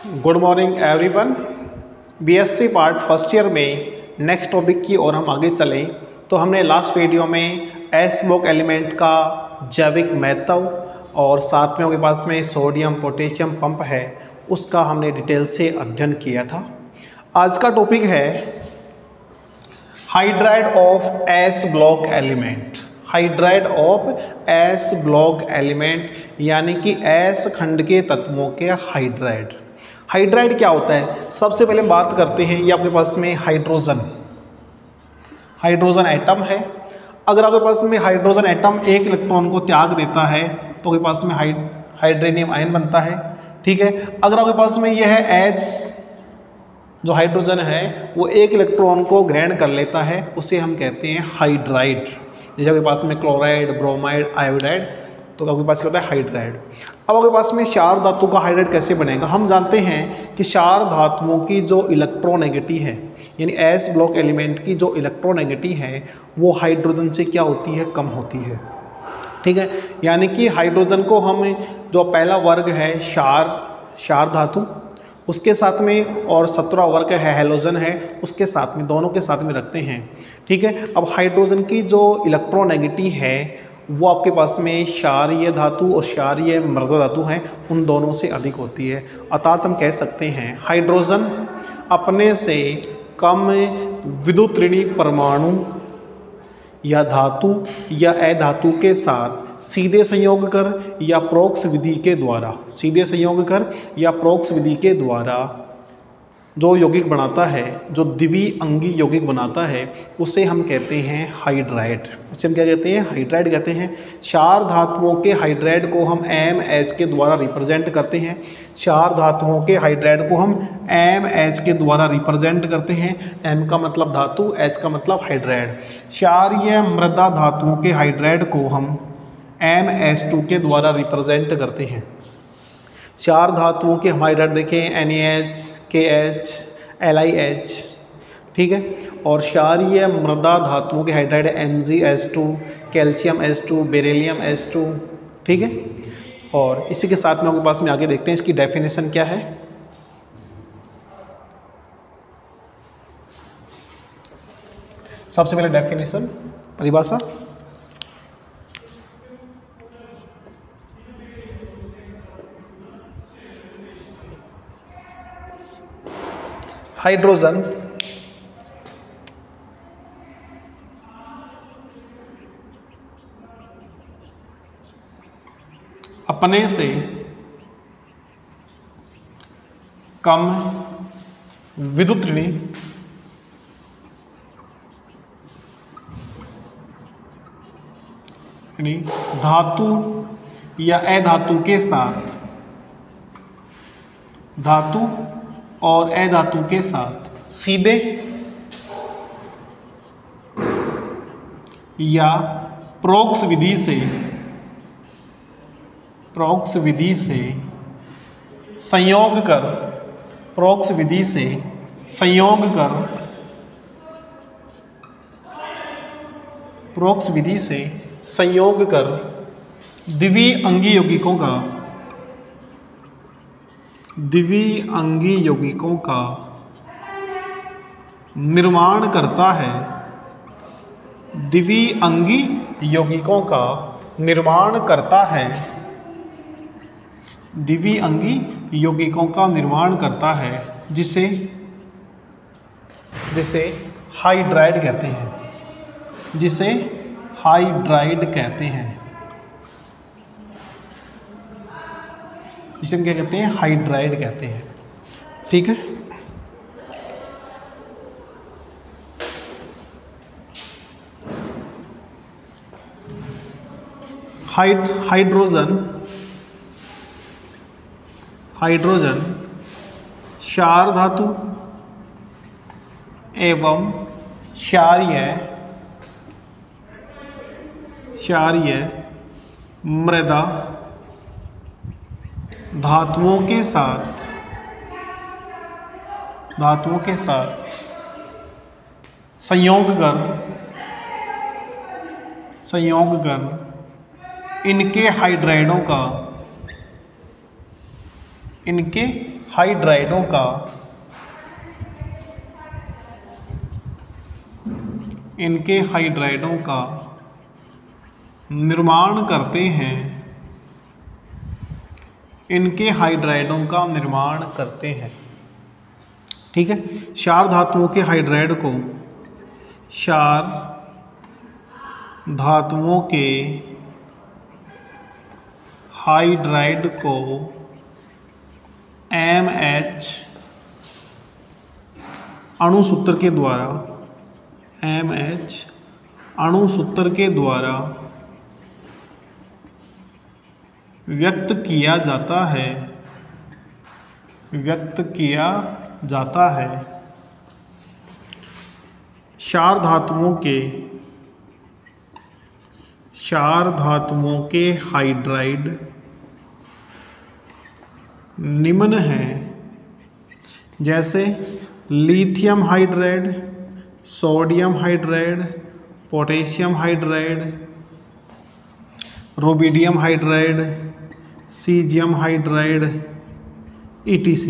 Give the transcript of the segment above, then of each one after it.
Good morning everyone. BSc part first year में next topic की ओर हम आगे चलें तो हमने लास्ट वीडियो में एस ब्लॉक एलिमेंट का जैविक महत्व और साथ में उनके पास में सोडियम पोटेशियम पंप है उसका हमने डिटेल से अध्ययन किया था। आज का टॉपिक है hydride of S block element. Hydride of S block element यानी कि एस खंड के तत्वों के हाइड्राइड। हाइड्राइड क्या होता है? सबसे पहले बात करते हैं, ये आपके पास में हाइड्रोजन एटम है। अगर आपके पास में हाइड्रोजन एटम एक इलेक्ट्रॉन को त्याग देता है तो आपके पास में हाइड्रोनियम आयन बनता है। ठीक है। अगर आपके पास में यह है एच जो हाइड्रोजन है वो एक इलेक्ट्रॉन को ग्रहण कर लेता है, उसे हम कहते हैं हाइड्राइड। जैसे आपके पास में क्लोराइड, ब्रोमाइड, आयोडाइड, तो आपके पास क्या होता है? हाइड्राइड। अब आपके पास में क्षार धातु का हाइड्राइड कैसे बनेगा? हम जानते हैं कि क्षार धातुओं की जो इलेक्ट्रोनेगेटिव है यानी एस ब्लॉक एलिमेंट की जो इलेक्ट्रोनेगेटिव है वो हाइड्रोजन से क्या होती है? कम होती है। ठीक है। यानी कि हाइड्रोजन को हम जो पहला वर्ग है क्षार धातु उसके साथ में और 17वां वर्ग है हैलोजन है उसके साथ में, दोनों के साथ में रखते हैं। ठीक है। अब हाइड्रोजन की जो इलेक्ट्रोनेगेटिव है वो आपके पास में क्षारीय धातु और क्षारीय मृदा धातु हैं, उन दोनों से अधिक होती है। अर्थात हम कह सकते हैं हाइड्रोजन अपने से कम विद्युत ऋणी परमाणु या धातु या अधातु के साथ सीधे संयोग कर या परोक्ष विधि के द्वारा जो यौगिक बनाता है, जो द्विअंगी यौगिक बनाता है, उसे हम कहते हैं हाइड्राइड। उसे हम क्या कहते हैं? हाइड्राइड कहते हैं। क्षार धातुओं के हाइड्राइड को हम MH के द्वारा रिप्रेजेंट करते हैं। क्षार धातुओं के हाइड्राइड को हम MH के द्वारा रिप्रेजेंट करते हैं। M का मतलब धातु, H का मतलब हाइड्राइड। क्षारीय मृदा धातुओं के हाइड्राइड को हम MH2 के द्वारा रिप्रेजेंट करते हैं। चार धातुओं के हम हाइड्राइड देखें NaH, KH, LiH। ठीक है। और क्षारीय मृदा धातुओं के hydride MgH2, calcium H2, beryllium H2। ठीक है। और इसी के साथ में आपके पास में आगे देखते हैं इसकी डेफिनेशन क्या है। सबसे पहले डेफिनेशन, परिभाषा। हाइड्रोजन अपने से कम विद्युत ऋणी धातु या अधातु के साथ, धातु और अधातु के साथ सीधे या परोक्ष विधि से संयोग कर द्विअंगी यौगिकों का निर्माण करता है। द्विअंगी यौगिकों का निर्माण करता है जिसे हाइड्राइड कहते हैं। जिसे हम क्या कहते हैं? हाइड्राइड कहते हैं। ठीक है। हाइड्रोजन क्षार धातु एवं क्षारीय मृदा धातुओं के साथ संयोग कर इनके हाइड्राइडों का इनके हाइड्राइडों का निर्माण करते हैं, इनके हाइड्राइडों का निर्माण करते हैं। ठीक है, क्षार धातुओं के हाइड्राइड को, क्षार धातुओं के हाइड्राइड को MH अणुसूत्र के द्वारा, MH अणुसूत्र के द्वारा व्यक्त किया जाता है, व्यक्त किया जाता है। क्षार धातुओं के हाइड्राइड निम्न हैं, जैसे lithium hydride, sodium hydride, potassium hydride, rubidium hydride, caesium hydride, ETC।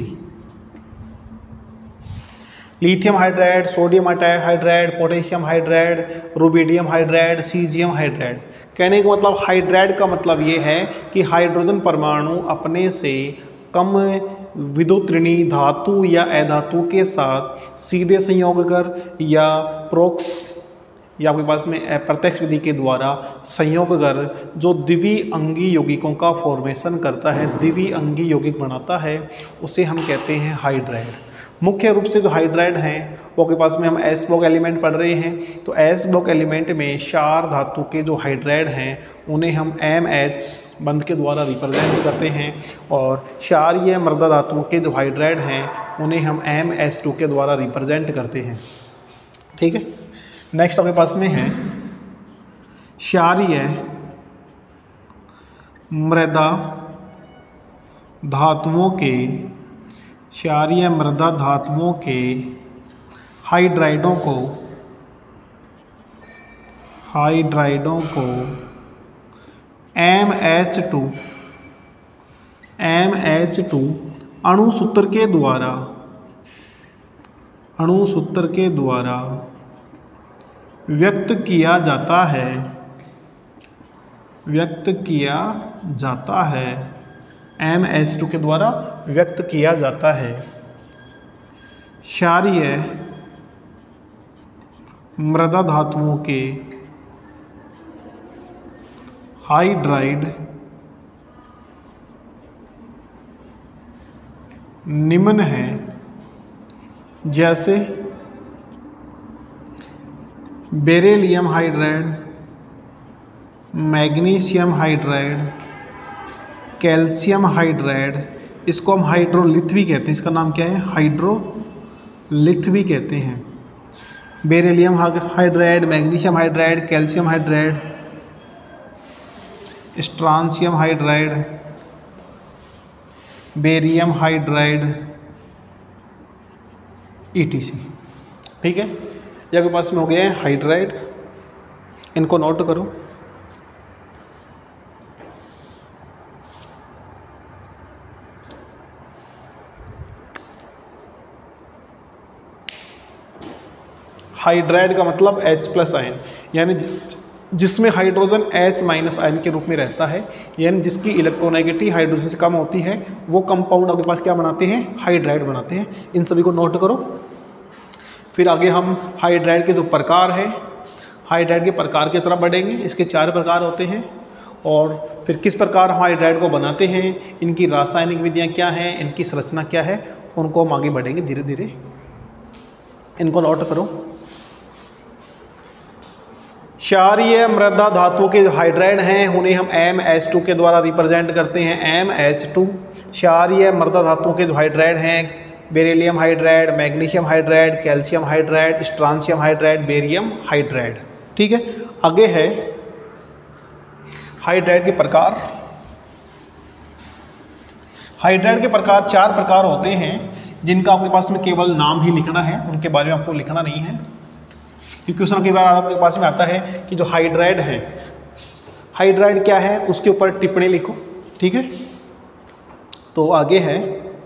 Lithium hydride, sodium hydride, potassium hydride, rubidium hydride, caesium hydride. कहने का मतलब हाइड्राइड का मतलब ये है कि हाइड्रोजन परमाणु अपने से कम विद्युतऋणी धातु या अधातु के साथ सीधे संयोग कर या प्रोक्स या आपके पास में प्रत्यक्ष विधि के द्वारा संयोग कर जो द्विअंगी यौगिकों का फॉर्मेशन करता है, द्विअंगी यौगिक बनाता है, उसे हम कहते हैं हाइड्राइड। मुख्य रूप से जो हाइड्राइड हैं वो के पास में हम एस ब्लॉक एलिमेंट पढ़ रहे हैं, तो एस ब्लॉक एलिमेंट में क्षार धातु के जो हाइड्राइड हैं उन्हें हम MH बंध के द्वारा रिप्रेजेंट करते हैं, और क्षारीय मृदा धातुओं के जो हाइड्राइड हैं उन्हें हम MH2 के द्वारा रिप्रेजेंट करते हैं। ठीक है, नेक्स्ट आपके पास में है क्षारीय मृदा धातुओं के, क्षारीय मृदा धातुओं के हाइड्राइडों को MH2 अणुसूत्र के द्वारा व्यक्त किया जाता है, MH2 के द्वारा व्यक्त किया जाता है। क्षारीय मृदा धातुओं के हाइड्राइड निम्न हैं, जैसे beryllium hydride, magnesium hydride, calcium hydride. इसको हम हाइड्रोलिथ भी कहते हैं, इसका नाम क्या है, हाइड्रोलिथ भी कहते हैं। Beryllium hydride, magnesium hydride, calcium hydride, strontium hydride, barium hydride, ETC। ठीक है, ये आपके पास में हो गया है हाइड्राइड, इनको नोट करो। हाइड्राइड का मतलब H+ आयन, यानी जिसमें हाइड्रोजन H- आयन के रूप में रहता है, यानी जिसकी इलेक्ट्रोनेगेटिव हाइड्रोजन से कम होती है, वो कंपाउंड आपके पास क्या बनाते हैं, हाइड्राइड बनाते हैं। इन सभी को नोट करो। फिर आगे हम हाइड्राइड के जो प्रकार हैं, हाइड्राइड के प्रकार की तरफ बढ़ेंगे। इसके 4 प्रकार होते हैं, और फिर किस प्रकार हम हाइड्राइड को बनाते हैं, इनकी रासायनिक विधियाँ क्या हैं, इनकी संरचना क्या है, उनको हम आगे बढ़ेंगे धीरे धीरे। इनको नोट करो। क्षारीय मृदा धातुओं के हाइड्राइड हैं उन्हें हम MH2 के द्वारा रिप्रेजेंट करते हैं, MH2। क्षारीय मृदा धातुओं के जो हाइड्राइड हैं, beryllium hydride, magnesium hydride, calcium hydride, strontium hydride, barium hydride. ठीक है, आगे है हाइड्राइड के प्रकार। हाइड्राइड के प्रकार 4 प्रकार होते हैं, जिनका आपके पास में केवल नाम ही लिखना है, उनके बारे में आपको लिखना नहीं है। क्वेश्चन कई बार आपके पास में आता है कि जो हाइड्राइड है, हाइड्राइड क्या है, उसके ऊपर टिप्पणी लिखो। ठीक है, तो आगे है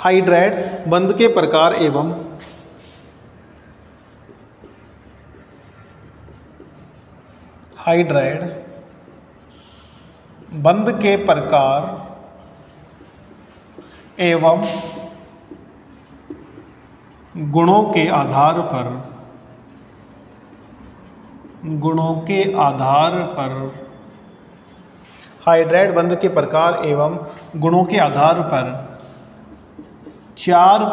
हाइड्राइड बंध के प्रकार एवं हाइड्राइड बंध के प्रकार एवं गुणों के आधार पर हाइड्राइड बंध के प्रकार एवं गुणों के आधार पर चार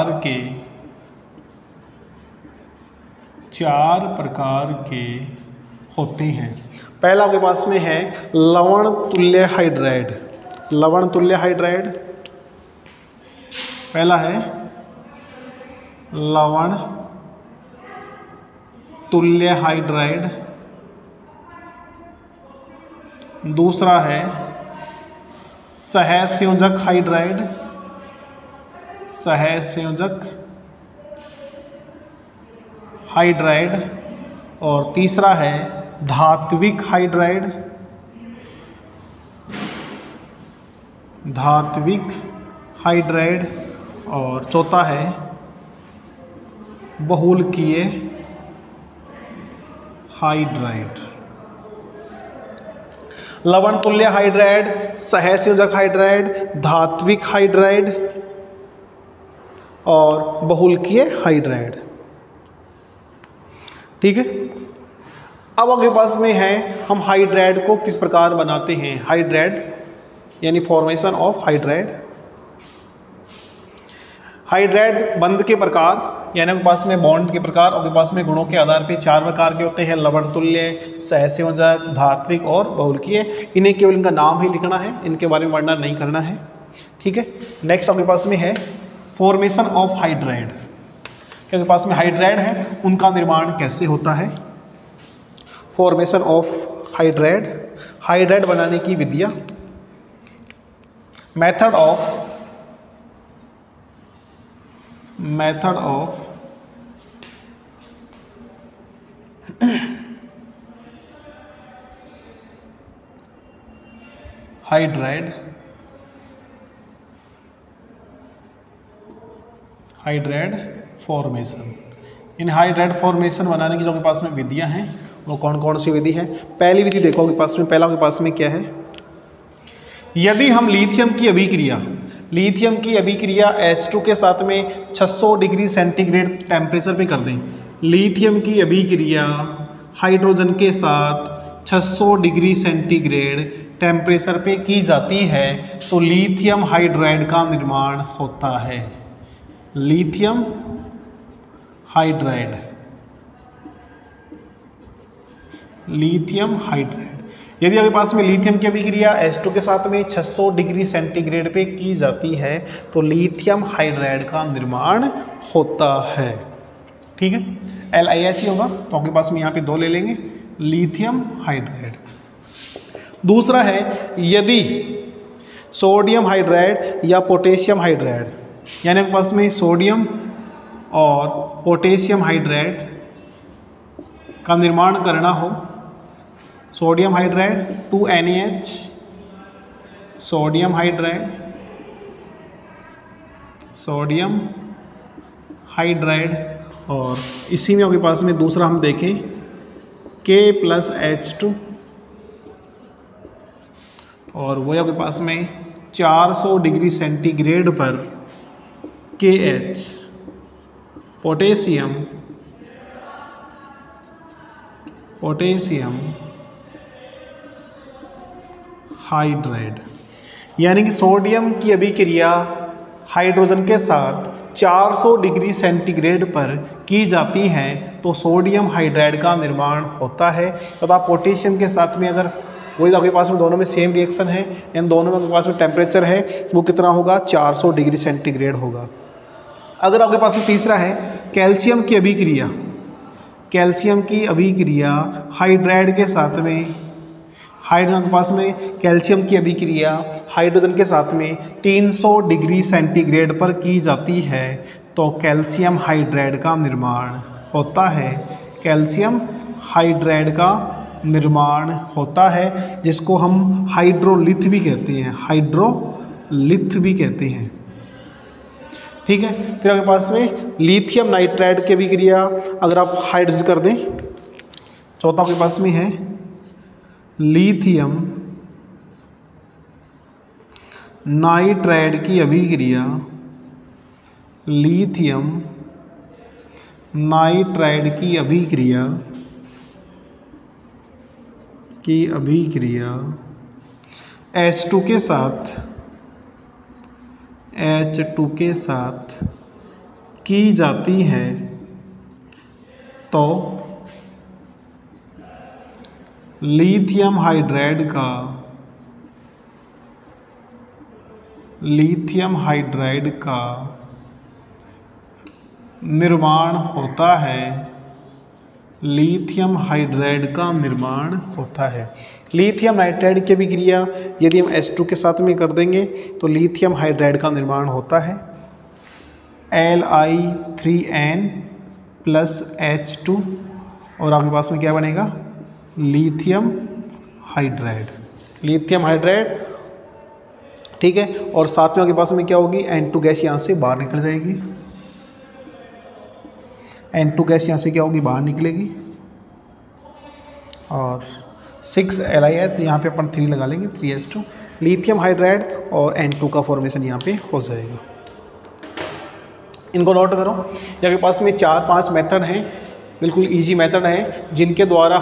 प्रकार के होते हैं। पहला आपके पास में है लवण तुल्य हाइड्राइड। लवण तुल्य हाइड्राइड पहला है लवण तुल्य हाइड्राइड। दूसरा है सहसंयोजक हाइड्राइड। सहसंयोजक हाइड्राइड। और तीसरा है धात्विक हाइड्राइड। धात्विक हाइड्राइड। और चौथा है बहुलकीय हाइड्राइड। लवण तुल्य हाइड्राइड, सहसंयोजक हाइड्राइड, धात्विक हाइड्राइड और बहुलकीय हाइड्राइड। ठीक है। अब आपके पास में है हम हाइड्राइड को किस प्रकार बनाते हैं। हाइड्राइड यानी फॉर्मेशन ऑफ हाइड्राइड। हाइड्राइड बंध के प्रकार यानी आपके पास में बॉन्ड के प्रकार, आपके पास में गुणों के आधार पे चार प्रकार के होते हैं, लवण तुल्य, सहसंयोजक, धात्विक और बहुलकीय। इन्हें केवल इनका नाम ही लिखना है, इनके बारे में वर्णन नहीं करना है। ठीक है। नेक्स्ट आपके पास में है फॉर्मेशन ऑफ हाइड्राइड। आपके पास में हाइड्राइड है, उनका निर्माण कैसे होता है। फॉर्मेशन ऑफ हाइड्राइड, हाइड्राइड बनाने की विधियां, मेथड ऑफ हाइड्राइड फॉर्मेशन। इन हाइड्राइड फॉर्मेशन बनाने की जो आपके पास में विधियां हैं वो कौन कौन सी विधि है। पहली विधि देखो आपके पास में, पहला आपके पास में क्या है। यदि हम लिथियम की अभिक्रिया H2 के साथ में 600 डिग्री सेंटीग्रेड टेम्परेचर पे कर दें। लिथियम की अभिक्रिया हाइड्रोजन के साथ 600 डिग्री सेंटीग्रेड टेम्परेचर पे की जाती है तो लिथियम हाइड्राइड का निर्माण होता है। Lithium hydride. यदि आपके पास में लिथियम की अभिक्रिया H2 के साथ में 600 डिग्री सेंटीग्रेड पे की जाती है तो लिथियम हाइड्राइड का निर्माण होता है। ठीक है। LiH होगा तो आपके पास में यहाँ पे दो ले लेंगे, लिथियम हाइड्राइड। दूसरा है यदि सोडियम हाइड्राइड या पोटेशियम हाइड्राइड, यानी आपके पास में सोडियम और पोटेशियम हाइड्राइड का निर्माण करना हो। Sodium hydride 2NaH, sodium hydride. और इसी में आपके पास में दूसरा हम देखें K+H2 और वो आपके पास में 400 डिग्री सेंटीग्रेड पर KH पोटेशियम हाइड्राइड। यानी कि सोडियम की अभिक्रिया हाइड्रोजन के साथ 400 डिग्री सेंटीग्रेड पर की जाती है तो सोडियम हाइड्राइड का निर्माण होता है। तथा पोटेशियम के साथ में अगर वही आपके पास में दोनों में सेम रिएक्शन है, इन दोनों में आपके पास में टेम्परेचर है वो कितना होगा, 400 डिग्री सेंटीग्रेड होगा। अगर आपके पास में तीसरा है कैल्शियम की अभिक्रिया हाइड्राइड के साथ में, हाइड्रोजन के पास में कैल्शियम की अभिक्रिया हाइड्रोजन के साथ में 300 डिग्री सेंटीग्रेड पर की जाती है तो कैल्शियम हाइड्राइड का निर्माण होता है। कैल्शियम हाइड्राइड का निर्माण होता है जिसको हम हाइड्रोलिथ भी कहते हैं। ठीक है। फिर आपके पास में लिथियम नाइट्राइड की अभिक्रिया अगर आप हाइड्रोजन कर दें, चौथा आपके पास में है लिथियम नाइट्राइड की अभिक्रिया, लिथियम नाइट्राइड की अभिक्रिया H2 के साथ की जाती है तो लिथियम हाइड्राइड का निर्माण होता है। लिथियम हाइड्राइड का निर्माण होता है। लिथियम नाइट्राइड की अभिक्रिया यदि हम H2 के साथ में कर देंगे तो लिथियम हाइड्राइड का निर्माण होता है Li3n प्लस H2 और आपके पास में क्या बनेगा लिथियम हाइड्राइड, ठीक है। और साथ में आपके पास में क्या होगी N2 गैस यहाँ से बाहर निकल जाएगी, N2 गैस यहाँ से क्या होगी बाहर निकलेगी और 6Li, तो यहाँ पे अपन 3 लगा लेंगे 3H2, लिथियम हाइड्राइड और N2 का फॉर्मेशन यहाँ पे हो जाएगा। इनको नोट करो। आपके पास में 4-5 मेथड हैं, बिल्कुल इजी मेथड हैं जिनके द्वारा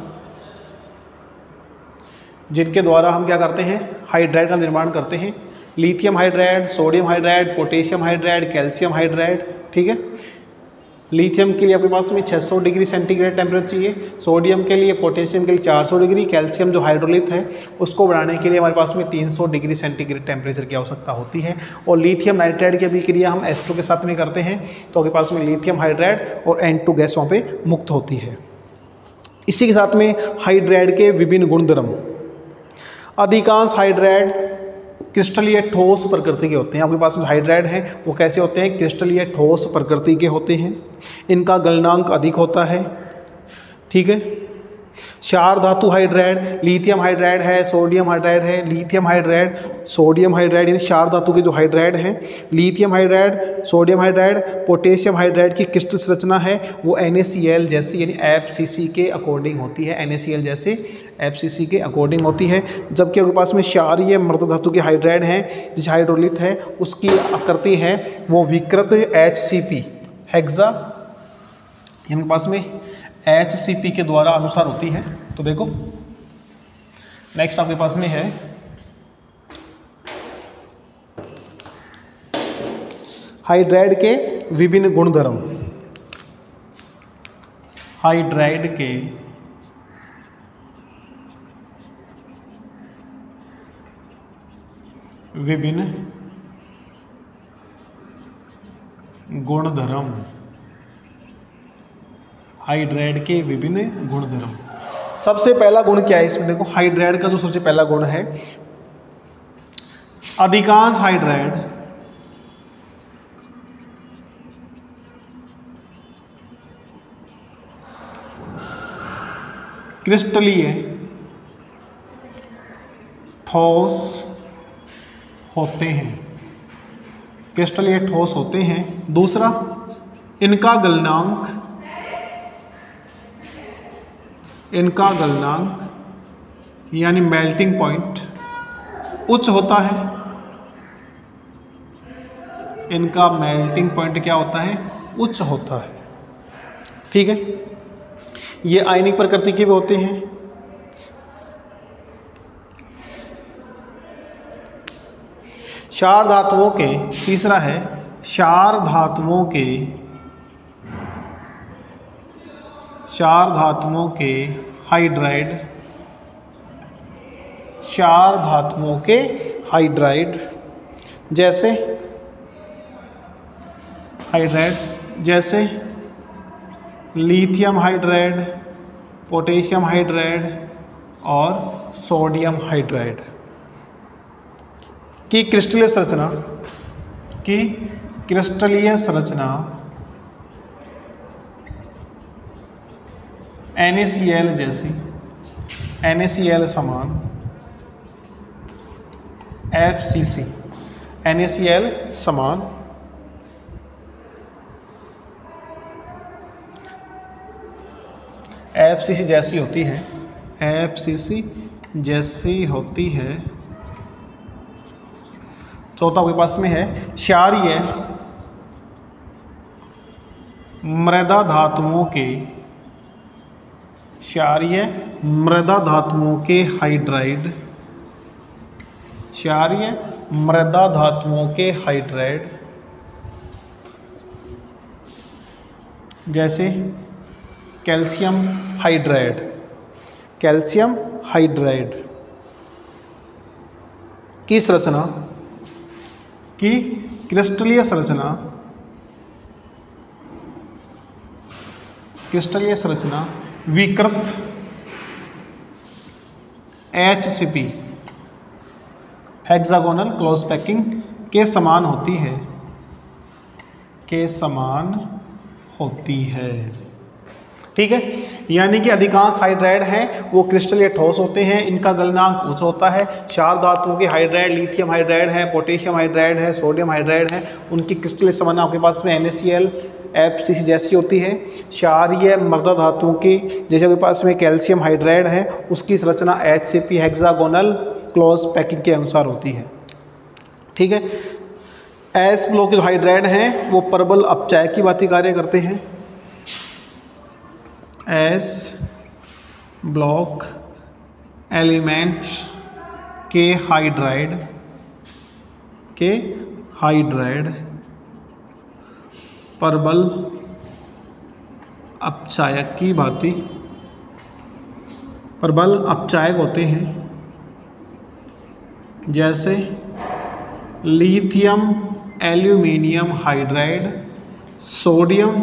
हम क्या करते हैं हाइड्राइड का निर्माण करते हैं। Lithium hydride, sodium hydride, potassium hydride, calcium hydride, ठीक है। लिथियम के लिए आपके पास में 600 डिग्री सेंटीग्रेड टेम्परेचर चाहिए, सोडियम के लिए, पोटेशियम के लिए 400 डिग्री, कैल्शियम जो हाइड्रोलिथ है उसको बढ़ाने के लिए हमारे पास में 300 डिग्री सेंटीग्रेड टेम्परेचर की आवश्यकता होती है। और लिथियम नाइट्राइड की अभिक्रिया हम H2 के साथ में करते हैं तो आपके पास में लिथियम हाइड्राइड और N2 गैस वहाँ पे मुक्त होती है। इसी के साथ में हाइड्राइड के विभिन्न गुणधर्म। अधिकांश हाइड्राइड क्रिस्टलीय ठोस प्रकृति के होते हैं। आपके पास में हाइड्राइड हैं वो कैसे होते हैं क्रिस्टलीय ठोस प्रकृति के होते हैं। इनका गलनांक अधिक होता है, ठीक है। क्षार धातु हाइड्राइड, लिथियम हाइड्राइड है, सोडियम हाइड्राइड है, लिथियम हाइड्राइड, सोडियम हाइड्राइड, यानी क्षार धातु के जो हाइड्राइड हैं lithium hydride, sodium hydride, potassium hydride की क्रिस्टल संरचना है वो NaCl जैसी यानी FCC के अकॉर्डिंग होती है, NaCl जैसे FCC के अकॉर्डिंग होती है। जबकि आपके पास में क्षारीय मृत धातु के हाइड्राइड हैं जिस हाइड्रोलिथ है उसकी आकृति है वो विकृत HCP हेक्सा इनके पास में HCP के द्वारा अनुसार होती है। तो देखो नेक्स्ट आपके पास में है हाइड्राइड के विभिन्न गुणधर्म। हाइड्राइड के विभिन्न गुणधर्म, हाइड्राइड के विभिन्न गुणधर्म। सबसे पहला गुण क्या है इसमें देखो, हाइड्राइड का जो सबसे पहला गुण है अधिकांश हाइड्राइड क्रिस्टलीय ठोस होते हैं, क्रिस्टलीय ठोस होते हैं। दूसरा इनका गलनांक यानी मेल्टिंग पॉइंट उच्च होता है। इनका मेल्टिंग पॉइंट क्या होता है उच्च होता है, ठीक है। ये आयनिक प्रकृति के भी होते हैं। क्षार धातुओं के, तीसरा है क्षार धातुओं के हाइड्राइड, क्षार धातुओं के हाइड्राइड जैसे लिथियम हाइड्राइड, पोटेशियम हाइड्राइड और सोडियम हाइड्राइड की क्रिस्टलीय संरचना NaCl जैसी, NaCl समान FCC, NaCl समान FCC जैसी होती है, FCC जैसी होती है। चौथा आपके पास में है क्षारीय मृदा धातुओं के, क्षारीय मृदा धातुओं के हाइड्राइड, क्षारीय मृदा धातुओं के हाइड्राइड, जैसे कैल्शियम हाइड्राइड, कैल्शियम हाइड्राइड की संरचना, की क्रिस्टलीय संरचना, क्रिस्टलीय संरचना विकृत HCP हेक्सागोनल क्लोज पैकिंग के समान होती है, के समान होती है। ठीक है, यानी कि अधिकांश हाइड्राइड हैं वो क्रिस्टलीय ठोस होते हैं, इनका गलनांक उच्च होता है। चार धातुओं के हाइड्राइड, लिथियम हाइड्राइड है, पोटेशियम हाइड्राइड है, सोडियम हाइड्राइड है, उनकी क्रिस्टलीय संरचना आपके पास में NaCl FCC जैसी होती है। क्षारीय मृदा धातुओं की जैसे आपके पास में कैल्शियम हाइड्राइड है, उसकी संरचना HCP हेक्सागोनल क्लोज पैकिंग के अनुसार होती है। ठीक है, एस ब्लॉक के जो हाइड्राइड हैं वो प्रबल अपचायक की भांति कार्य करते हैं। एस ब्लॉक एलिमेंट के हाइड्राइड प्रबल अपचायक की भांति प्रबल अपचायक होते हैं, जैसे lithium aluminium hydride, sodium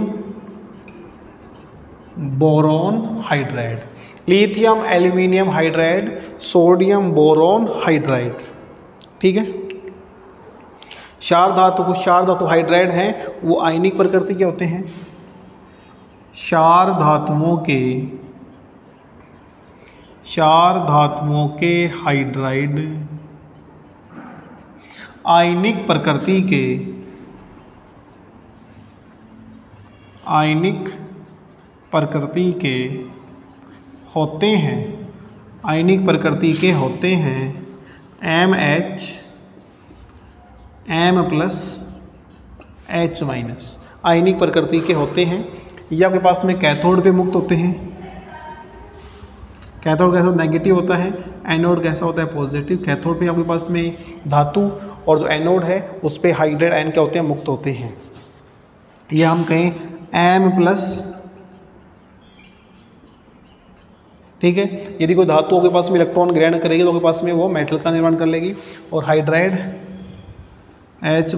boron hydride, lithium aluminium hydride, sodium boron hydride. ठीक है, क्षार धातु हाइड्राइड हैं वो आयनिक प्रकृति के होते हैं। क्षार धातुओं के हाइड्राइड आयनिक प्रकृति के होते हैं, आयनिक प्रकृति के होते हैं। MH M+H- आयनिक प्रकृति के होते हैं। ये आपके पास में कैथोड पे मुक्त होते हैं। कैथोड कैसा नेगेटिव होता है, एनोड कैसा होता है पॉजिटिव। कैथोड पे आपके पास में धातु और जो एनोड है उस पे हाइड्राइड आयन क्या होते हैं, मुक्त होते हैं। ये हम कहें M+। ठीक है, यदि कोई धातु के पास में इलेक्ट्रॉन ग्रहण करेगी तो आपके पास में वो मेटल का निर्माण कर लेगी। और हाइड्राइड H-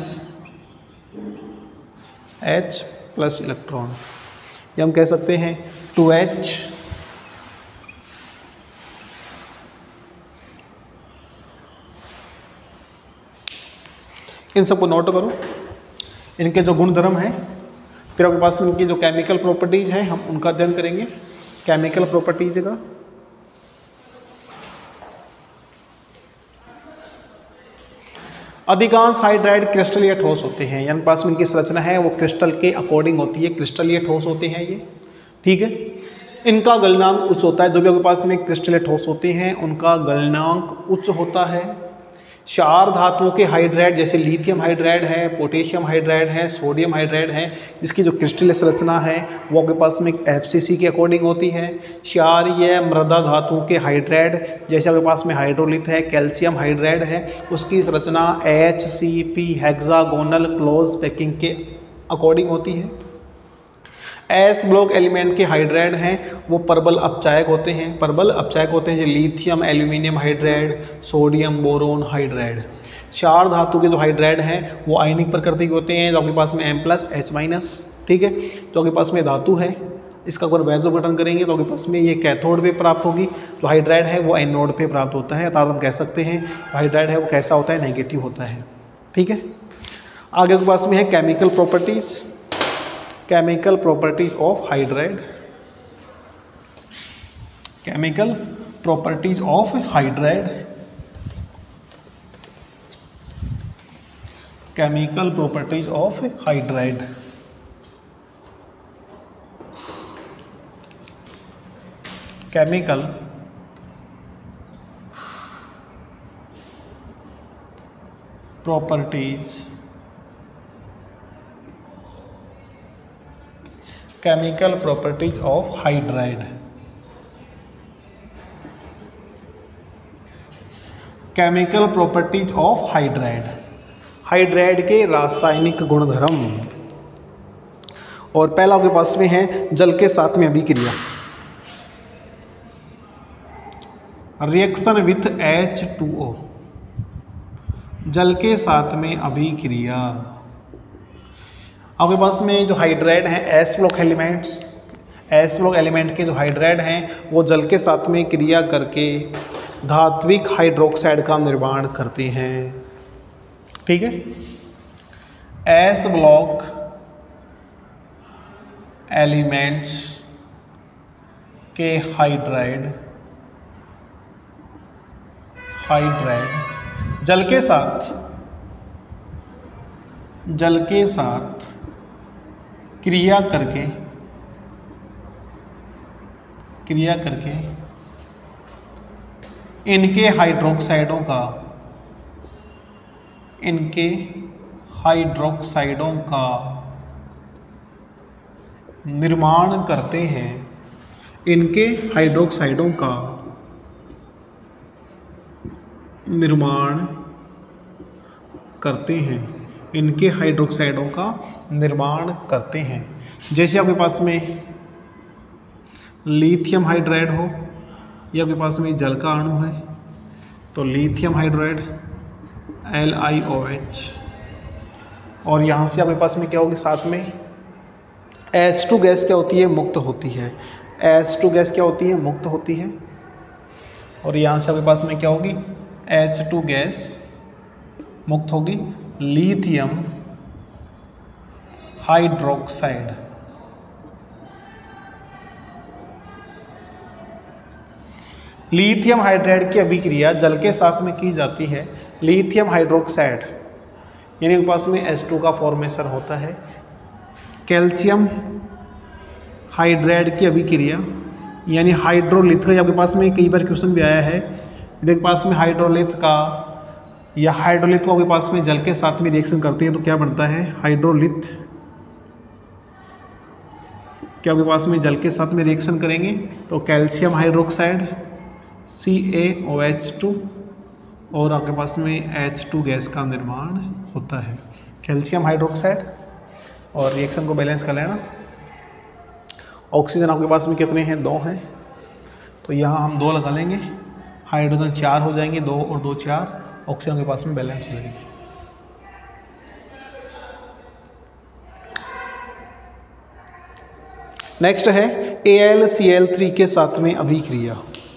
इलेक्ट्रॉन, ये हम कह सकते हैं 2H। इन सबको नोट करो, इनके जो गुण धर्म हैं, फिर आपके पास में इनकी जो केमिकल प्रॉपर्टीज हैं हम उनका अध्ययन करेंगे। केमिकल प्रॉपर्टीज का अधिकांश हाइड्राइड क्रिस्टलीय ठोस होते हैं, यानी पास में इनकी संरचना है वो क्रिस्टल के अकॉर्डिंग होती है, क्रिस्टलीय ठोस होते हैं ये। ठीक है, इनका गलनांक उच्च होता है। जो भी आपके पास में क्रिस्टलीय ठोस होते हैं उनका गलनांक उच्च होता है। चार धातुओं के हाइड्राइड जैसे लिथियम हाइड्राइड है, पोटेशियम हाइड्राइड है, सोडियम हाइड्राइड है, जिसकी जो क्रिस्टलीय संरचना है वो आपके पास में FCC के अकॉर्डिंग होती है। क्षारीय मृदा धातुओं के हाइड्राइड जैसे आपके पास में हाइड्रोलिथ है, कैल्शियम हाइड्राइड है, उसकी संरचना HCP हेक्सागोनल क्लोज पैकिंग के अकॉर्डिंग होती है। एस ब्लॉक एलिमेंट के हाइड्राइड हैं वो प्रबल अपचायक होते हैं, प्रबल अपचायक होते हैं, जैसे lithium aluminium hydride, sodium boron hydride. चार धातु के जो हाइड्राइड हैं वो आयनिक प्रकृति के होते हैं, जो आपके पास में M+H-। ठीक है, जो आपके पास में धातु है इसका अगर वैल्यू गठन करेंगे तो आपके पास में ये कैथोड पे प्राप्त होगी, जो हाइड्राइड है वो एनोड पे प्राप्त होता है। अर्थात हम कह सकते हैं हाइड्राइड है वो कैसा होता है, नेगेटिव होता है। ठीक है, आगे के पास में है chemical properties. Chemical properties of hydride, chemical properties of hydride, chemical properties of hydride. Chemical properties of hydride. Chemical properties of hydride, hydride के रासायनिक गुणधर्म। और पहला आपके पास में है जल के साथ में अभिक्रिया, रिएक्शन विथ H2O, जल के साथ में अभिक्रिया। आपके पास में जो हाइड्राइड हैं S block elements, S block element के जो हाइड्राइड हैं वो जल के साथ में क्रिया करके धात्विक हाइड्रोक्साइड का निर्माण करते हैं। ठीक है, एस ब्लॉक एलिमेंट्स के हाइड्राइड जल के साथ क्रिया करके इनके हाइड्रोक्साइडों का निर्माण करते हैं, इनके हाइड्रोक्साइडों का निर्माण करते हैं, इनके हाइड्रोक्साइडों का निर्माण करते हैं। जैसे आपके पास में लिथियम हाइड्राइड हो, ये आपके पास में जल का अणु है, तो लिथियम हाइड्राइड LiOH, और यहाँ से आपके पास में क्या होगी, साथ में H2 गैस क्या होती है, मुक्त होती है। H2 गैस क्या होती है, मुक्त होती है। और यहाँ से आपके पास में क्या होगी, H2 गैस मुक्त होगी, लिथियम हाइड्रोक्साइड। लिथियम हाइड्राइड की अभिक्रिया जल के साथ में की जाती है, लिथियम हाइड्रोक्साइड यानी के पास में H2 का फॉर्मेशन होता है। कैल्शियम हाइड्राइड की अभिक्रिया यानी हाइड्रोलिथ का, आपके पास में कई बार क्वेश्चन भी आया है, इनके पास में हाइड्रोलिथ का या हाइड्रोलिथ को आपके पास में जल के साथ में रिएक्शन करते हैं तो क्या बनता है, हाइड्रोलिथ। क्या आपके पास में जल के साथ में रिएक्शन करेंगे तो कैल्शियम हाइड्रोक्साइड CaOH2 और आपके पास में H2 गैस का निर्माण होता है, कैल्शियम हाइड्रोक्साइड। और रिएक्शन को बैलेंस कर लेना। ऑक्सीजन आपके पास में कितने हैं, 2 हैं, तो यहाँ हम 2 लगा लेंगे, हाइड्रोजन 4 हो जाएंगे, 2 और 2 4, ऑक्सीजन के पास में बैलेंस हो जाएगी। नेक्स्ट है AlCl3 के साथ में अभिक्रिया।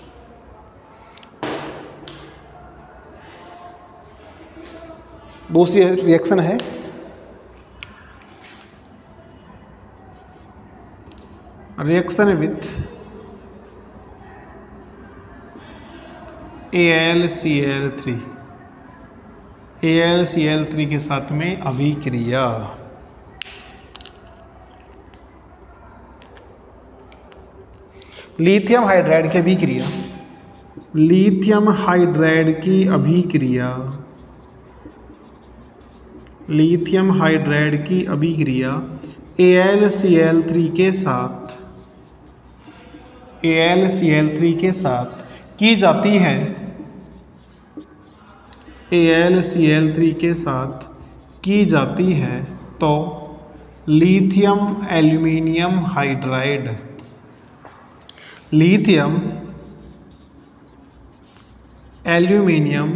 दूसरी रिएक्शन है रिएक्शन विथ AlCl3, AlCl3 के साथ में अभिक्रिया। लिथियम हाइड्राइड की अभिक्रिया, लिथियम हाइड्राइड की अभिक्रिया, लिथियम हाइड्राइड की अभिक्रिया AlCl3 के साथ, AlCl3 के साथ की जाती है, AlCl3 के साथ की जाती है तो lithium aluminium hydride, lithium aluminium,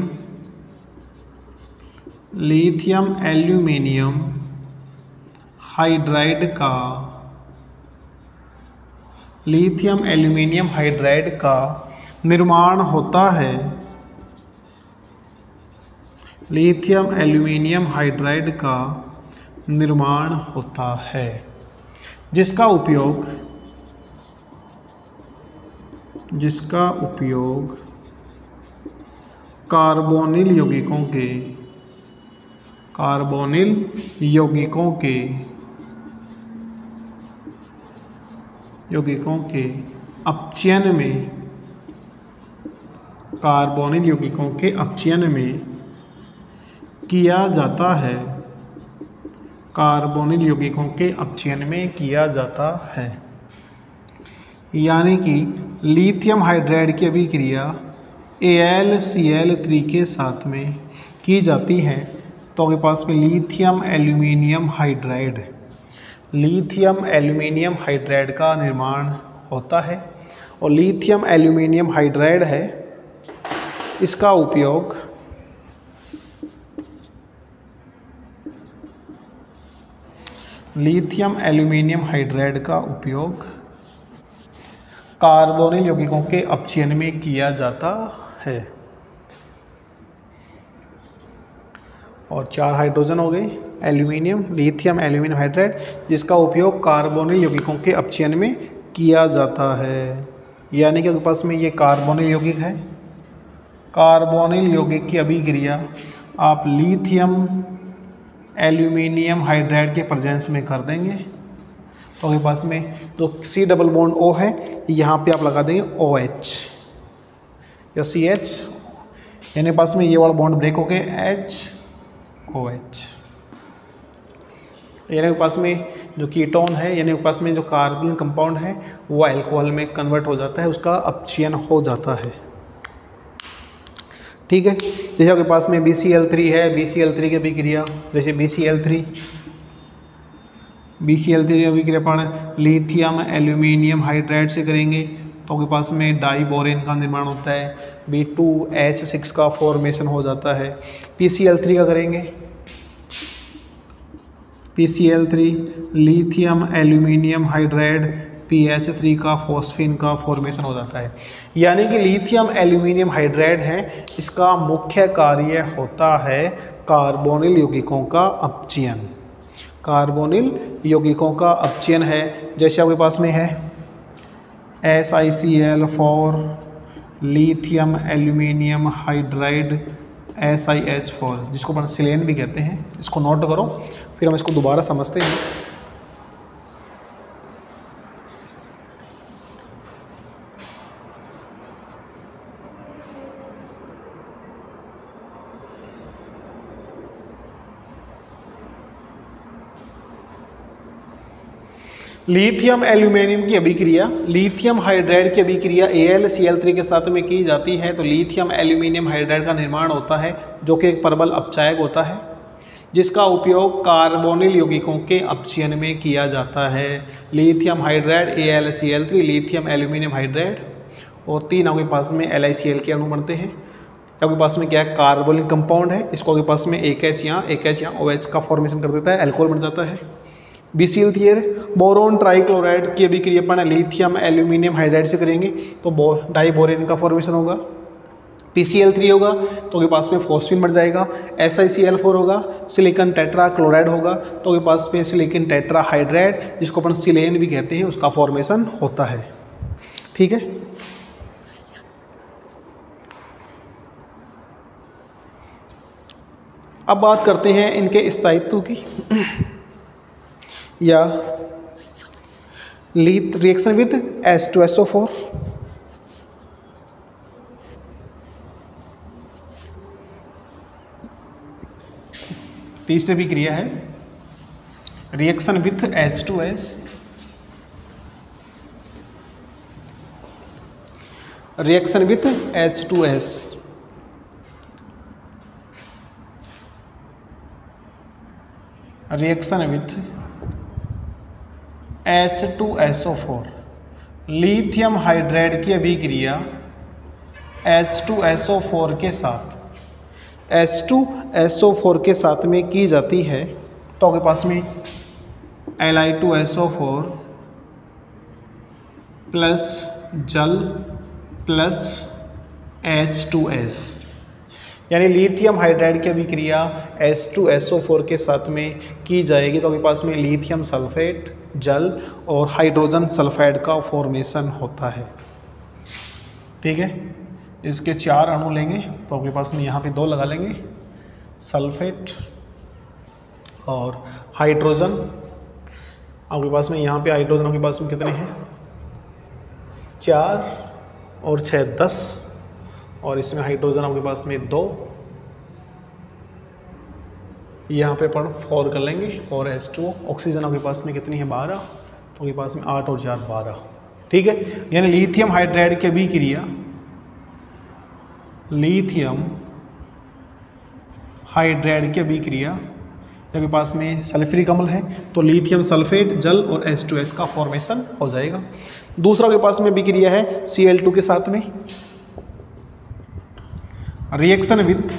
lithium aluminium hydride का, लिथियम एल्यूमिनियम हाइड्राइड का निर्माण होता है, लिथियम एल्यूमिनियम हाइड्राइड का निर्माण होता है, जिसका उपयोग कार्बोनिल यौगिकों के अपचयन में, कार्बोनिल यौगिकों के अपचयन में किया जाता है, कार्बोनिल यौगिकों के अपचयन में किया जाता है। यानी कि लिथियम हाइड्राइड की अभिक्रिया AlCl3 के साथ में की जाती है तो आपके पास में lithium aluminium hydride, lithium aluminium hydride का निर्माण होता है। और लिथियम एल्यूमिनियम हाइड्राइड है, इसका उपयोग लिथियम एल्यूमिनियम हाइड्राइड का उपयोग कार्बोनिल यौगिकों के अपचयन में किया जाता है। और 4 हाइड्रोजन हो गए, एल्यूमिनियम, लिथियम एल्यूमिनियम हाइड्राइड, जिसका उपयोग कार्बोनिल यौगिकों के अपचयन में किया जाता है। यानी कि आपके पास में ये कार्बोनिल यौगिक है, कार्बोनिल यौगिक की अभिक्रिया आप लिथियम एल्यूमिनियम हाइड्राइड के प्रेजेंस में कर देंगे तो आपके पास में जो C डबल बॉन्ड O है यहाँ पे आप लगा देंगे OH या CH, यानी पास में ये वाला बॉन्ड ब्रेक हो गया HOH। यानी पास में जो कीटोन है, यानी पास में जो कार्बन कंपाउंड है वो अल्कोहल में कन्वर्ट हो जाता है, उसका अपचयन हो जाता है। ठीक है, जैसे आपके पास में BCl3 है, BCl3 की अभिक्रिया, जैसे BCl3 की अभिक्रिया अपन लिथियम एल्यूमिनियम हाइड्राइड से करेंगे तो आपके पास में डाइबोरेन का निर्माण होता है, B2H6 का फॉर्मेशन हो जाता है। PCl3 का करेंगे, PCl3 lithium aluminium hydride PH3 का फॉस्फीन का फॉर्मेशन हो जाता है। यानी कि लिथियम एल्यूमिनियम हाइड्राइड है, इसका मुख्य कार्य होता है कार्बोनिल यौगिकों का अपचयन, कार्बोनिल यौगिकों का अपचयन है। जैसे आपके पास में है SiCl4 lithium aluminium hydride SiH4, जिसको अपन सिलेन भी कहते हैं, इसको नोट करो, फिर हम इसको दोबारा समझते हैं। लिथियम एल्यूमिनियम की अभिक्रिया, लिथियम हाइड्राइड की अभिक्रिया AlCl3 के साथ में की जाती है तो लिथियम एल्यूमिनियम हाइड्राइड का निर्माण होता है, जो कि एक प्रबल अपचायक होता है, जिसका उपयोग कार्बोनिल यौगिकों के अपचयन में किया जाता है। Lithium hydride AlCl3, lithium aluminium hydride, और 3 आपके पास में LiCl के अणु बनते हैं। आपके पास में क्या है, कार्बोनिल कंपाउंड है, इसको आपके पास में एक H यहाँ OH का फॉर्मेशन कर देता है, अल्कोहल बन जाता है। BCl3 बोरोन ट्राइक्लोराइड की अभिक्रिया अपन लिथियम एल्यूमिनियम हाइड्राइड से करेंगे तो डाइबोरेन का फॉर्मेशन होगा। PCl3 होगा तो आपके पास में फॉस्फीन बन जाएगा। SiCl4 होगा, सिलिकॉन टेट्रा क्लोराइड होगा तो आपके पास में सिलिकॉन टेट्रा हाइड्राइड, जिसको अपन सिलेन भी कहते हैं, उसका फॉर्मेशन होता है। ठीक है, अब बात करते हैं इनके स्थायित्व की या रिएक्शन विद H2SO4। तीसरी भी क्रिया है reaction with H2S, reaction with H2S, reaction with H2SO4, lithium hydride की अभिक्रिया H2SO4 के साथ, H2SO4 के साथ में की जाती है तो आपके पास में Li2SO4 प्लस जल प्लस H2S, यानी लिथियम हाइड्राइड की अभिक्रिया H2SO4 के साथ में की जाएगी तो आपके पास में लिथियम सल्फेट, जल और हाइड्रोजन सल्फाइड का फॉर्मेशन होता है। ठीक है, इसके 4 अणु लेंगे तो आपके पास में यहाँ पे 2 लगा लेंगे, सल्फेट और हाइड्रोजन। आपके पास में यहाँ पे हाइड्रोजन आपके पास में कितने हैं, 4 और 6 10, और इसमें हाइड्रोजन आपके पास में 2, यहाँ पे अपन 4 कर लेंगे, 4H2O। ऑक्सीजन आपके पास में कितनी है 12, तो आपके पास में 8 और 4 12, ठीक है। यानी लिथियम हाइड्राइड की अभिक्रिया, लिथियम हाइड्राइड की अभिक्रिया आपके पास में सल्फ्यूरिक अम्ल है, तो लिथियम सल्फेट जल और H2S का फॉर्मेशन हो जाएगा। दूसरा आपके पास में अभिक्रिया है Cl2 के साथ में, रिएक्शन विथ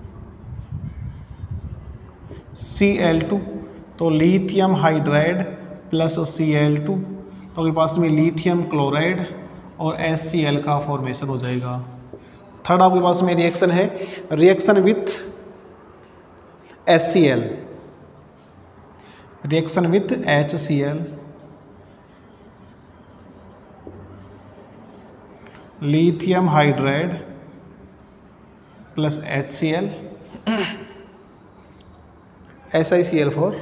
Cl2, तो लिथियम हाइड्राइड प्लस Cl2, तो आपके पास में लिथियम क्लोराइड और HCl का फॉर्मेशन हो जाएगा। थर्ड आपके पास में रिएक्शन है reaction with HCl, reaction with HCl, lithium hydride plus HCl, SiCl4,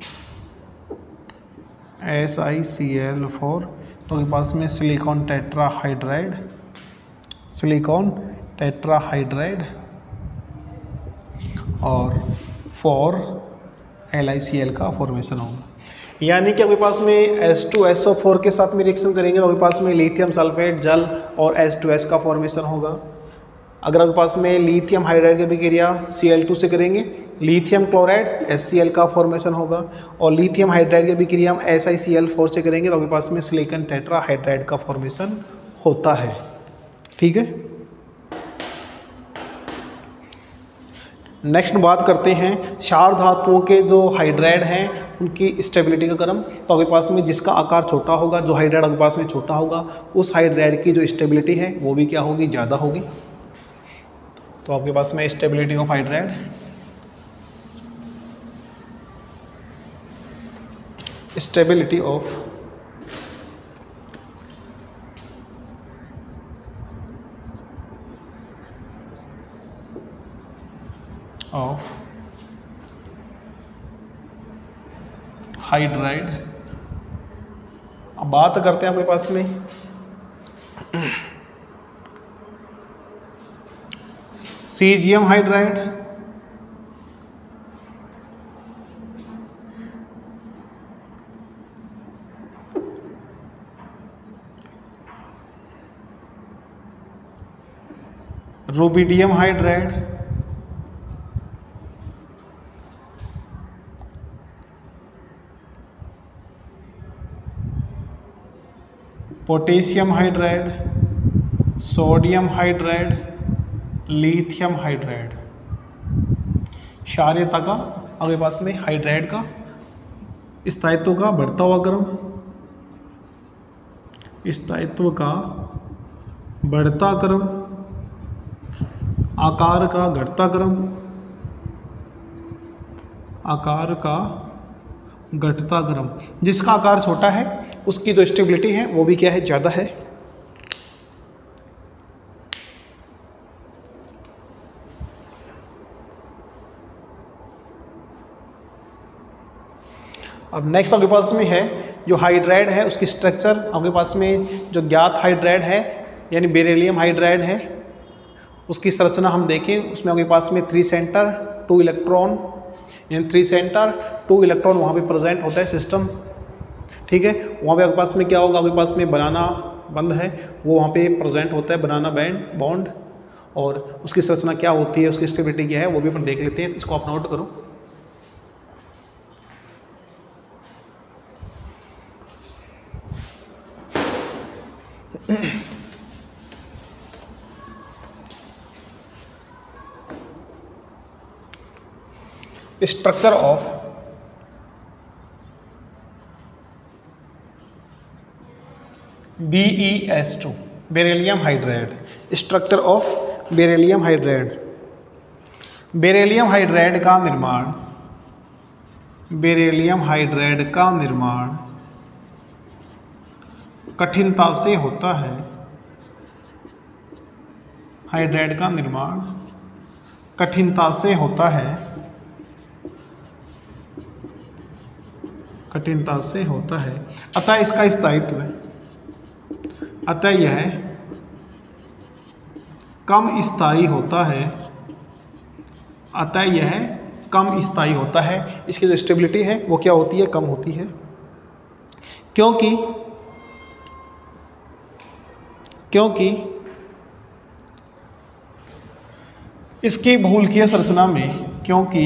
तो आपके पास में सिलिकॉन टेट्राहाइड्राइड, सिलिकॉन टेट्राहाइड्राइड और 4LiCl का फॉर्मेशन होगा। यानी कि आपके पास में H2SO4 के साथ में रिएक्शन करेंगे तो आपके पास में लिथियम सल्फेट जल और H2S का फॉर्मेशन होगा। अगर आपके पास में लिथियम हाइड्राइड की अभिक्रिया Cl2 से करेंगे, लिथियम क्लोराइड HCl का फॉर्मेशन होगा, और लिथियम हाइड्राइड की अभिक्रिया हम SiCl4 से करेंगे तो आपके पास में सिलिकॉन टेट्राहाइड्राइड का फॉर्मेशन होता है, ठीक है। नेक्स्ट बात करते हैं क्षार धातुओं के जो हाइड्राइड हैं उनकी स्टेबिलिटी का क्रम। तो आपके पास में जिसका आकार छोटा होगा, जो हाइड्राइड आपके पास में छोटा होगा, उस हाइड्राइड की जो स्टेबिलिटी है वो भी क्या होगी, ज़्यादा होगी। तो आपके पास में stability of hydride, stability of hydride. अब बात करते हैं आपके पास में caesium hydride, rubidium hydride, potassium hydride, sodium hydride, lithium hydride. क्षारीयता का आपके पास में हाइड्राइड का स्थायित्व का बढ़ता हुआ क्रम, स्थायित्व का बढ़ता क्रम, आकार का घटता क्रम, आकार का घटता क्रम। जिसका आकार छोटा है उसकी जो स्टेबिलिटी है वो भी क्या है, ज़्यादा है। अब नेक्स्ट आपके पास में है जो हाइड्राइड है उसकी स्ट्रक्चर। आपके पास में जो ज्ञात हाइड्राइड है यानी बेरिलियम हाइड्राइड है, उसकी संरचना हम देखें, उसमें आपके पास में 3 सेंटर 2 इलेक्ट्रॉन, यानी 3 सेंटर 2 इलेक्ट्रॉन वहाँ पे प्रेजेंट होता है सिस्टम, ठीक है। वहाँ पे आपके पास में क्या होगा, आपके पास में बनाना बंद है वो वहाँ पे प्रेजेंट होता है, बनाना बॉन्ड, और उसकी संरचना क्या होती है, उसकी स्टेबिलिटी क्या है वो भी अपन देख लेते हैं। इसको आप नोट करो। Structure of BeS2 beryllium hydride. Structure of beryllium hydride. Beryllium hydride का निर्माण, बेरिलियम हाइड्राइड का निर्माण कठिनता से होता है। हाइड्राइड का निर्माण कठिनता से होता है, कठिनता से होता है, अतः इसका स्थायित्व, अतः यह कम स्थायी होता है, अतः यह कम स्थायी होता है। इसकी जो स्टेबिलिटी है वो क्या होती है, कम होती है, क्योंकि इसकी बहुलकीय संरचना में, क्योंकि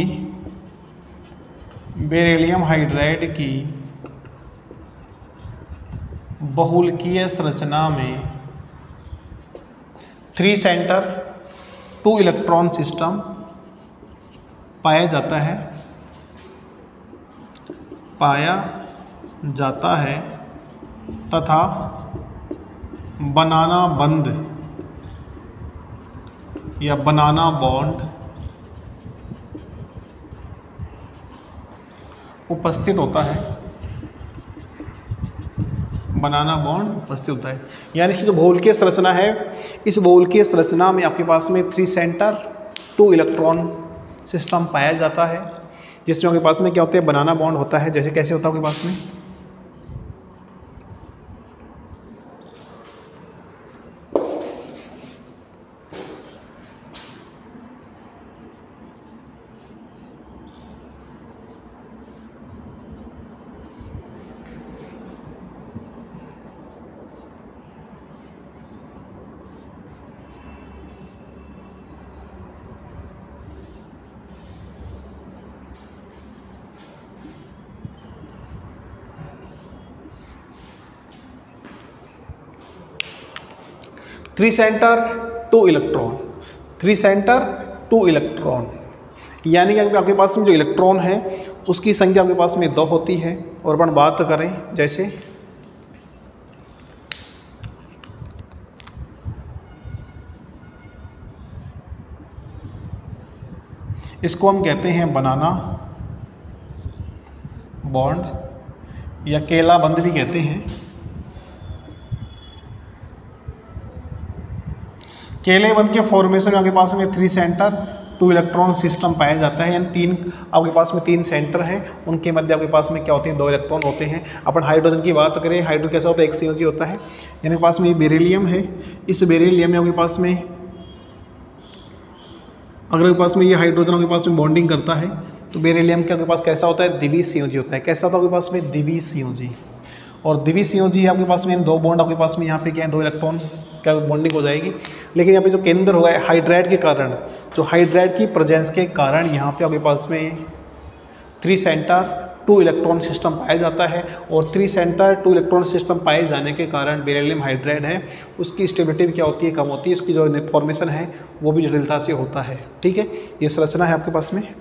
बेरिलियम हाइड्राइड की बहुलकीय संरचना में 3 सेंटर 2 इलेक्ट्रॉन सिस्टम पाया जाता है तथा बनाना बंध या बनाना बॉन्ड उपस्थित होता है, बनाना बॉन्ड उपस्थित होता है। यानी कि जो बहुलकीय संरचना है, इस बहुलकीय संरचना में आपके पास में 3 सेंटर 2 इलेक्ट्रॉन सिस्टम पाया जाता है, जिसमें आपके पास में क्या होते हैं, बनाना बॉन्ड होता है। जैसे कैसे होता है आपके पास में, three centre 2 electron, 3 centre 2 electron, यानी कि आपके पास में जो इलेक्ट्रॉन है उसकी संख्या आपके पास में 2 होती है। और अपन बात करें जैसे इसको हम कहते हैं बनाना बॉन्ड या केला बंध भी कहते हैं। केले बंध के फॉर्मेशन में आपके पास में 3 सेंटर 2 इलेक्ट्रॉन सिस्टम पाया जाता है, यानी 3 आपके पास में 3 सेंटर हैं, उनके मध्य आपके पास में क्या होते हैं, 2 इलेक्ट्रॉन होते हैं। अपन हाइड्रोजन की बात करें, हाइड्रोजन कैसा होता है, एक COG होता है। यानी पास में बेरिलियम है, इस बेरिलियम में आपके पास में अगर आपके पास में ये हाइड्रोजन आपके पास में बॉन्डिंग करता है तो बेरिलियम के आपके पास कैसा होता है, द्विवीय COG होता है। कैसा होता है आपके पास में, द्विवीय COG। और द्विवीय COG आपके पास में 2 बॉन्ड आपके पास में यहाँ पे क्या है, 2 इलेक्ट्रॉन क्या बॉन्डिंग हो जाएगी। लेकिन यहाँ पे जो केंद्र होगा हाइड्राइड के कारण, जो हाइड्राइड की प्रेजेंस के कारण यहाँ पे आपके पास में 3 सेंटर 2 इलेक्ट्रॉन सिस्टम पाया जाता है। और 3 सेंटर 2 इलेक्ट्रॉन सिस्टम पाए जाने के कारण बेरिलियम हाइड्राइड है उसकी स्टेबिलिटी भी क्या होती है, कम होती है। उसकी जो फॉर्मेशन है वो भी जटिलता से होता है। ठीक है, ये संरचना है आपके पास में।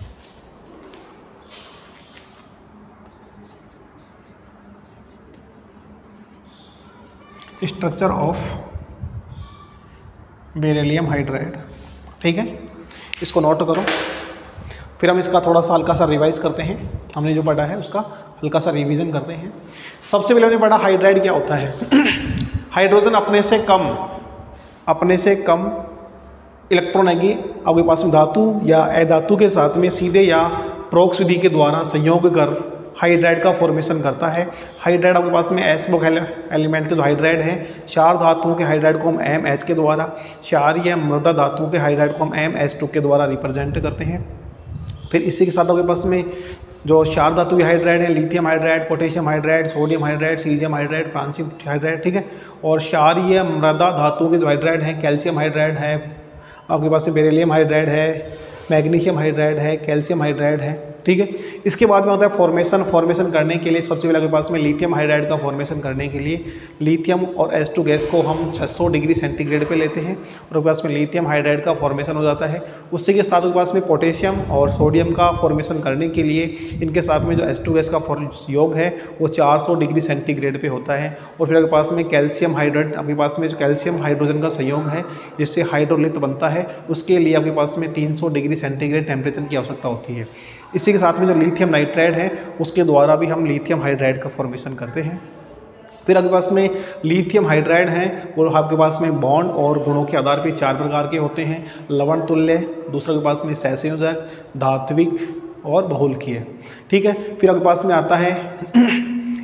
Structure of beryllium hydride. ठीक है, इसको नोट करो, फिर हम इसका थोड़ा सा हल्का सा रिवाइज करते हैं। हमने जो पढ़ा है उसका हल्का सा रिवीजन करते हैं। सबसे पहले हमने पढ़ा हाइड्राइड क्या होता है। हाइड्रोजन अपने से कम इलेक्ट्रॉन आएगी आपके पास में धातु या अधातु के साथ में सीधे या प्रोक्स विधि के द्वारा संयोग कर हाइड्राइड का फॉर्मेशन करता है। हाइड्राइड आपके पास में एसबोक एलिमेंट के जो हाइड्राइड है, क्षार धातुओं के हाइड्राइड को हम MH के द्वारा, क्षारीय मृदा धातुओं के हाइड्राइड को हम MH2 के द्वारा रिप्रेजेंट करते हैं। फिर इसी के साथ आपके पास में जो क्षार धातु के हाइड्राइड है, lithium hydride, potassium hydride, sodium hydride, caesium hydride, francium hydride. ठीक है, और क्षारीय मृदा धातुओं के जो हाइड्राइड हैं, कैल्शियम हाइड्राइड है आपके पास में, बेरिलियम हाइड्राइड है, मैग्नीशियम हाइड्राइड है, कैल्शियम हाइड्राइड है। ठीक है, इसके बाद में होता है फॉर्मेशन करने के लिए सबसे पहले आपके पास में लिथियम हाइड्राइड का फॉर्मेशन करने के लिए लिथियम और H2 गैस को हम 600 डिग्री सेंटीग्रेड पे लेते हैं और आपके पास में लिथियम हाइड्राइड का फॉर्मेशन हो जाता है। उससे के साथ आपके पास में पोटेशियम और सोडियम का फॉर्मेशन करने के लिए इनके साथ में जो H2 गैस का योग है वो 400 डिग्री सेंटीग्रेड पे होता है। और फिर आपके पास में कैल्शियम हाइड्राइड, आपके पास में जो कैल्शियम हाइड्रोजन का संयोग है जिससे हाइड्रोलिथ बनता है, उसके लिए आपके पास में 300 डिग्री सेंटीग्रेड टेम्परेचर की आवश्यकता होती है। इसी के साथ में जो लिथियम नाइट्राइड है उसके द्वारा भी हम लिथियम हाइड्राइड का फॉर्मेशन करते हैं। फिर आपके पास में लिथियम हाइड्राइड हैं वो आपके पास में बॉन्ड और गुणों के आधार पर 4 प्रकार के होते हैं, लवण तुल्य, दूसरा के पास में सहसंयोजक, धात्विक और बहुलकीय। ठीक है, फिर आपके पास में आता है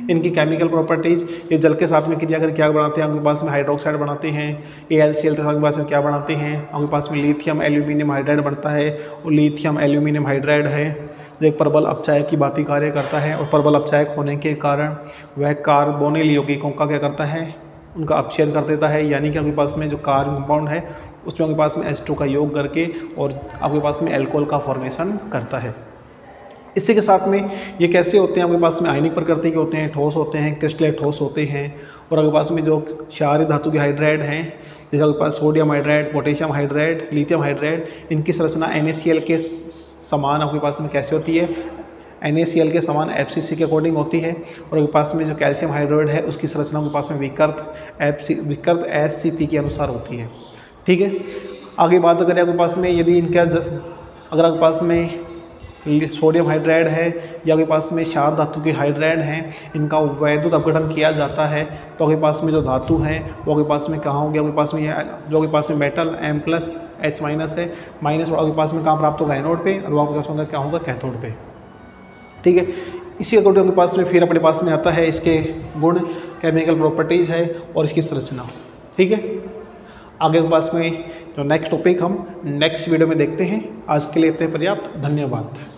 इनकी केमिकल प्रॉपर्टीज, ये जल के साथ में क्रिया कर क्या बनाते हैं, आपके पास में हाइड्रोक्साइड बनाते हैं। AlCl के साथ आपके पास में क्या बनाते हैं, आपके पास में लिथियम एल्यूमिनियम हाइड्राइड बनता है, और लिथियम एल्यूमिनियम हाइड्राइड है जो एक प्रबल अपचायक की भांति कार्य करता है, और प्रबल अपचायक होने के कारण वह कार्बोनिल यौगिकों का क्या करता है, उनका अपचयन कर देता है, यानी कि आपके पास में जो कार्बन कंपाउंड है उसमें आपके पास में H2 का योग करके और आपके पास में अल्कोहल का फॉर्मेशन करता है। इसी के साथ में ये कैसे होते हैं, आपके पास में आयनिक प्रकृति के होते हैं, ठोस होते हैं, क्रिस्टलीय ठोस होते हैं, और आपके पास में जो क्षारीय धातु के हाइड्राइड हैं जैसे आपके पास sodium hydride, potassium hydride, lithium hydride, इनकी संरचना NaCl के समान आपके पास में कैसे होती है, NaCl के समान FCC के अकॉर्डिंग होती है, और आपके पास में जो कैल्शियम हाइड्राइड है उसकी संरचना आपके पास में विकृत SCP के अनुसार होती है। ठीक है, आगे बात करें आपके पास में यदि इनका अगर आपके पास में सोडियम हाइड्राइड है या आपके पास में क्षार धातु के हाइड्राइड हैं, इनका वैद्युत अपघटन किया जाता है तो आपके पास में जो धातु है वो आपके पास में कहाँ होगी, आपके पास में जो आपके पास में मेटल M+H- है, माइनस आपके पास में कहाँ प्राप्त होगा, एनोड पे, और वो आपके पास में क्या होगा, कैथोड पे। ठीक है, इसी अकॉर्डिंग आपके पास में फिर अपने पास में आता है इसके गुण, केमिकल प्रॉपर्टीज़ है और इसकी संरचना। ठीक है, आगे के पास में जो नेक्स्ट टॉपिक हम नेक्स्ट वीडियो में देखते हैं। आज के लिए इतने पर्याप्त, धन्यवाद।